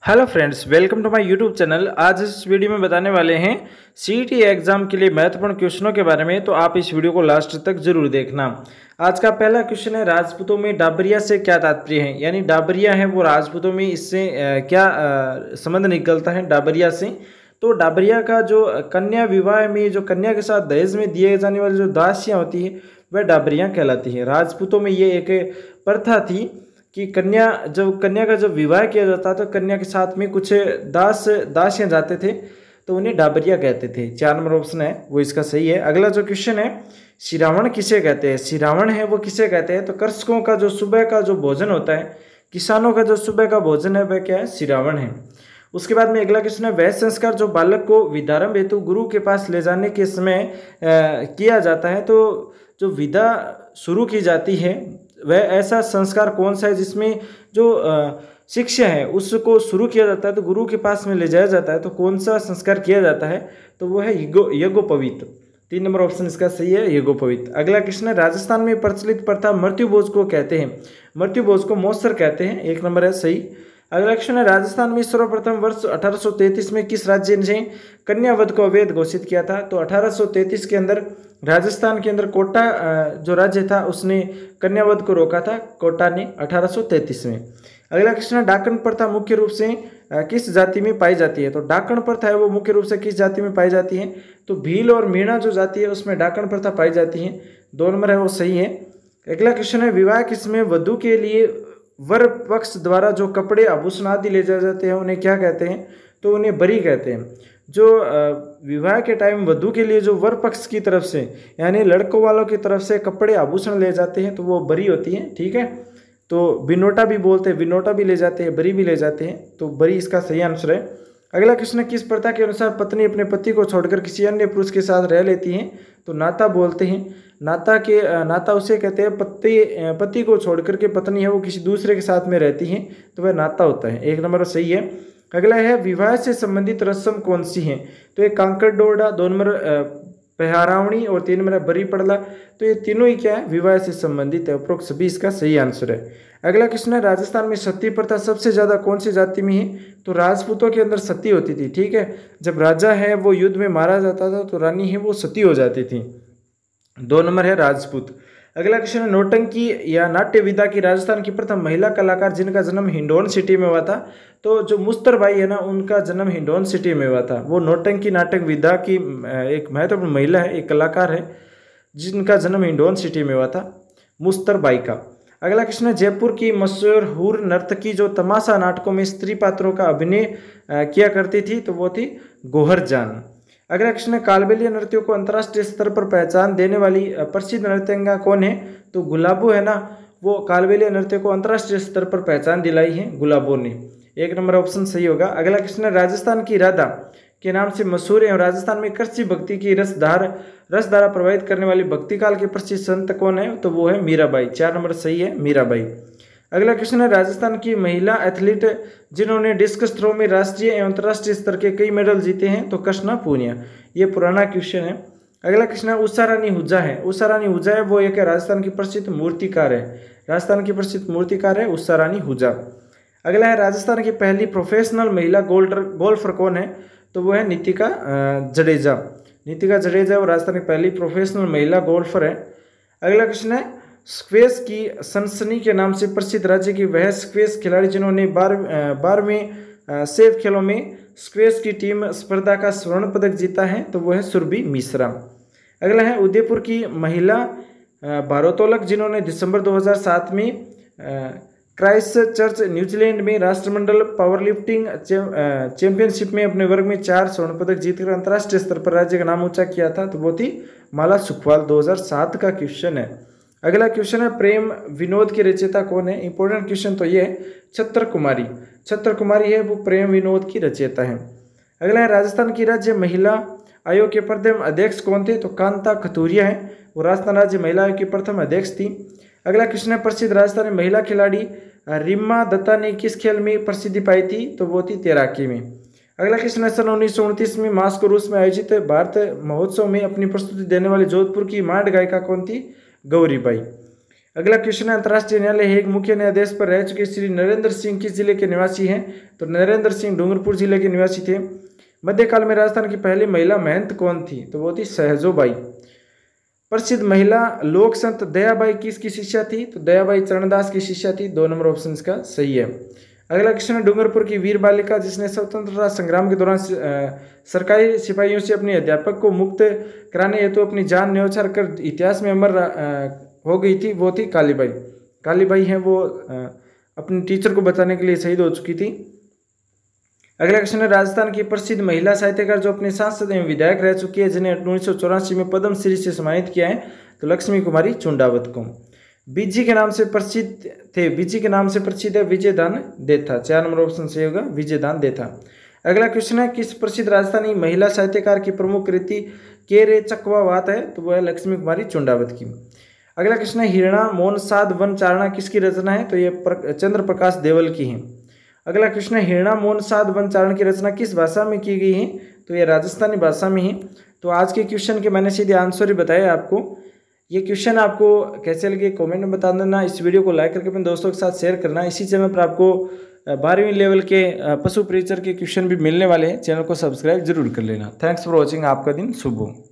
Hello friends, welcome to my YouTube channel. आज इस video में बताने वाले हैं सीईटी एग्जाम के लिए महत्वपूर्ण क्वेश्चनों के बारे में, तो आप इस वीडियो को लास्ट तक जरूर देखना। आज का पहला क्वेश्चन है, राजपूतों में डाबरिया से क्या तात्पर्य है। यानी डाबरिया है वो राजपूतों में, इससे क्या संबंध निकलता है डाबरिया से। तो डाबरिया का जो कन्या विवाह में जो कन्या के साथ दहेज में दिए जाने वाली जो दासियाँ होती है वह डाबरियाँ कहलाती है। राजपूतों में ये एक प्रथा थी कि कन्या का जब विवाह किया जाता तो कन्या के साथ में कुछ दासियाँ जाते थे, तो उन्हें डाबरिया कहते थे। 4 नंबर ऑप्शन है वो इसका सही है। अगला जो क्वेश्चन है, सिरावण किसे कहते हैं। सिरावण है वो किसे कहते हैं, तो कृषकों का जो सुबह का जो भोजन होता है, किसानों का जो सुबह का भोजन है वह क्या है, सिरावण है। उसके बाद में अगला क्वेश्चन है, वह संस्कार जो बालक को विद्यारंभ हेतु गुरु के पास ले जाने के समय किया जाता है। तो जो विद्या शुरू की जाती है वह ऐसा संस्कार कौन सा है जिसमें जो शिक्षा है उसको शुरू किया जाता है, तो गुरु के पास में ले जाया जाता है। तो कौन सा संस्कार किया जाता है, तो वो है यज्ञोपवीत। 3 नंबर ऑप्शन इसका सही है, यज्ञोपवीत। अगला क्वेश्चन है, राजस्थान में प्रचलित प्रथा मृत्यु भोज को कहते हैं। मृत्यु भोज को मौसर कहते हैं। 1 नंबर है सही। अगला क्वेश्चन है, राजस्थान में सर्वप्रथम वर्ष 1833 में किस राज्य ने कन्यावध को अवैध घोषित किया था। तो 1833 के अंदर राजस्थान के अंदर कोटा जो राज्य था उसने कन्यावध को रोका था, कोटा ने 1833 में। अगला क्वेश्चन है, डाकन प्रथा मुख्य रूप से किस जाति में पाई जाती है। तो डाकन प्रथा है वो मुख्य रूप से किस जाति में पाई जाती है, तो भील और मीणा जो जाति है उसमें डाकन प्रथा पाई जाती है। 2 नंबर है वो सही है। अगला क्वेश्चन है, विवाह किसमें वधु के लिए वर पक्ष द्वारा जो कपड़े आभूषण आदि ले जाए जाते हैं उन्हें क्या कहते हैं, तो उन्हें बरी कहते हैं। जो विवाह के टाइम वधु के लिए जो वर पक्ष की तरफ से यानी लड़कों वालों की तरफ से कपड़े आभूषण ले जाते हैं तो वो बरी होती है। ठीक है, तो बिनोटा भी बोलते हैं, बिनोटा भी ले जाते हैं, बरी भी ले जाते हैं, तो बरी इसका सही आंसर है। अगला क्वेश्चन है, किस प्रथा के अनुसार पत्नी अपने पति को छोड़कर किसी अन्य पुरुष के साथ रह लेती है। तो नाता बोलते हैं। नाता उसे कहते हैं पति को छोड़कर के पत्नी है वो किसी दूसरे के साथ में रहती है, तो वह नाता होता है। 1 नंबर सही है। अगला है, विवाह से संबंधित रस्म कौन सी है। तो एक कांकड़ डोरडा, 2 नंबर पहरावणी और 3 नंबर बरी पड़ला। तो ये तीनों ही क्या है, विवाह से संबंधित है। उपरोक्त सभी इसका सही आंसर है। अगला क्वेश्चन है, राजस्थान में सती प्रथा सबसे ज्यादा कौन सी जाति में है। तो राजपूतों के अंदर सती होती थी। ठीक है, जब राजा है वो युद्ध में मारा जाता था तो रानी है वो सती हो जाती थी। 2 नंबर है राजपूत। अगला क्वेश्चन है, नौटंकी या नाट्य विधा की राजस्थान की प्रथम महिला कलाकार जिनका जन्म हिंडौन सिटी में हुआ था। तो जो मुस्तर बाई है ना, उनका जन्म हिंडौन सिटी में हुआ था। वो नौटंकी नाटक विधा की एक महत्वपूर्ण महिला है, एक कलाकार है जिनका जन्म हिंडौन सिटी में हुआ था, मुस्तर बाई का। अगला क्वेश्चन है, जयपुर की मशहूर नर्तकी जो तमाशा नाटकों में स्त्री पात्रों का अभिनय किया करती थी, तो वो थी गोहर जान। अगला क्वेश्चन है, कालबेलिया नृत्यों को अंतर्राष्ट्रीय स्तर पर पहचान देने वाली प्रसिद्ध नृत्यंगा कौन है। तो गुलाबो है ना, वो कालबेलिया नृत्य को अंतर्राष्ट्रीय स्तर पर पहचान दिलाई है गुलाबो ने। 1 नंबर ऑप्शन सही होगा। अगला क्वेश्चन है, राजस्थान की राधा के नाम से मशहूर है और राजस्थान में कृषि भक्ति की रसधारा प्रभावित करने वाली भक्ति काल के प्रसिद्ध संत कौन है। तो वो है मीराबाई। 4 नंबर सही है, मीराबाई। अगला क्वेश्चन है, राजस्थान की महिला एथलीट जिन्होंने डिस्कस थ्रो में राष्ट्रीय एवं अंतर्राष्ट्रीय स्तर के कई मेडल जीते हैं, तो कृष्णा पूनिया। ये पुराना क्वेश्चन है। अगला क्वेश्चन है, उषा रानी हुज्जा है। उषा रानी हुज्जा है वो एक राजस्थान की प्रसिद्ध मूर्तिकार है। राजस्थान की प्रसिद्ध मूर्तिकार है उषा रानी हुज्जा। अगला है, राजस्थान की पहली प्रोफेशनल महिला गोल्फर कौन है। तो वो है नीतिका जडेजा। नीतिका जडेजा वो राजस्थान की पहली प्रोफेशनल महिला गोल्फर है। अगला क्वेश्चन है, स्क्वैश की सनसनी के नाम से प्रसिद्ध राज्य की वह स्क्वैश खिलाड़ी जिन्होंने 12वें सेफ खेलों में स्क्वैश की टीम स्पर्धा का स्वर्ण पदक जीता है, तो वह है सुरभि मिश्रा। अगला है, उदयपुर की महिला भारोत्तोलक जिन्होंने दिसंबर 2007 में क्राइस्टचर्च न्यूजीलैंड में राष्ट्रमंडल पावरलिफ्टिंग चैंपियनशिप में अपने वर्ग में 4 स्वर्ण पदक जीतकर अंतर्राष्ट्रीय स्तर पर राज्य का नाम ऊंचा किया था, तो वो थी माला सुखवाल। 2007 का क्वेश्चन है। अगला क्वेश्चन है, प्रेम विनोद के रचयिता कौन है। इंपॉर्टेंट क्वेश्चन तो ये है, छत्र कुमारी। छत्र कुमारी है वो प्रेम विनोद की रचयिता है। अगला है, राजस्थान की राज्य महिला आयोग के प्रथम अध्यक्ष कौन थे। तो कांता खतूरिया है वो राजस्थान राज्य महिला आयोग की प्रथम अध्यक्ष थी। अगला क्वेश्चन है, प्रसिद्ध राजस्थानी महिला खिलाड़ी रिम्मा दत्ता ने किस खेल में प्रसिद्धि पाई थी। तो वो थी तैराकी में। अगला क्वेश्चन है, सन 1929 में मास्को रूस में आयोजित भारत महोत्सव में अपनी प्रस्तुति देने वाली जोधपुर की मांड गायिका कौन थी। गौरीबाई। अगला क्वेश्चन है, अंतर्राष्ट्रीय न्यायालय हेग मुख्य न्यायाधीश पर रह चुके श्री नरेंद्र सिंह किस जिले के निवासी हैं? तो नरेंद्र सिंह डूंगरपुर जिले के निवासी थे। मध्यकाल में राजस्थान की पहली महिला महंत कौन थी? तो वो थी सहजोबाई। प्रसिद्ध महिला लोक संत दयाबाई किसकी शिष्या थी? तो दयाबाई चरणदास की शिष्या थी। 2 नंबर ऑप्शन इसका सही है। अगला क्वेश्चन है, डूंगरपुर की वीर बालिका जिसने स्वतंत्रता संग्राम के दौरान सरकारी सिपाहियों से अपने अध्यापक को मुक्त कराने हेतु अपनी जान न्यौछावर कर इतिहास में अमर हो गई थी, वो थी कालीबाई। कालीबाई हैं वो अपने टीचर को बचाने के लिए शहीद हो चुकी थी। अगला क्वेश्चन है, राजस्थान की प्रसिद्ध महिला साहित्यकार जो अपने सांसद एवं विधायक रह चुकी है जिन्हें 1984 में पद्मश्री से सम्मानित किया है? तो लक्ष्मी कुमारी चुंडावत को। बीजी के नाम से प्रसिद्ध थे, बीजी के नाम से प्रसिद्ध है विजयदान देथा। 4 नंबर ऑप्शन सही होगा, विजयदान देथा। अगला क्वेश्चन है, किस प्रसिद्ध राजस्थानी महिला साहित्यकार की प्रमुख कृति के रे चकवावात है? तो वह है लक्ष्मी कुमारी चुंडावत की। अगला क्वेश्चन है, हिरणा मौन साध वन चारणा किसकी रचना है? तो ये चंद्र प्रकाश देवल की है। अगला क्वेश्चन है, हिरणा मौन साध वन चारण की रचना किस भाषा में की गई है? तो ये राजस्थानी भाषा में है। तो आज के क्वेश्चन के मैंने सीधे आंसर ही बताया आपको। ये क्वेश्चन आपको कैसे लगे कमेंट में बता देना। इस वीडियो को लाइक करके अपने दोस्तों के साथ शेयर करना। इसी चैनल पर आपको 12वीं लेवल के पशु परिचर के क्वेश्चन भी मिलने वाले हैं। चैनल को सब्सक्राइब जरूर कर लेना। Thanks for watching. आपका दिन शुभ हो।